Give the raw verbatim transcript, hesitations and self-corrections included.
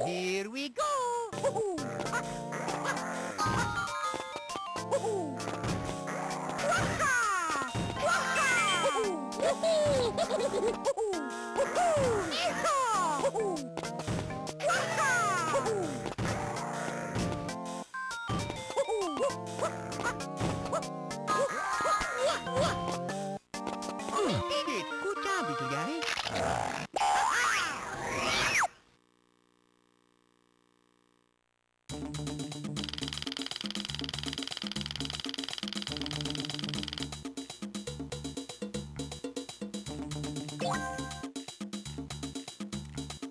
Here we go! Did it! Good job, little guy. What?